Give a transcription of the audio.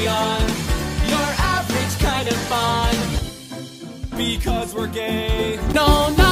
beyond your average kind of fun. Because we're gay. No, no.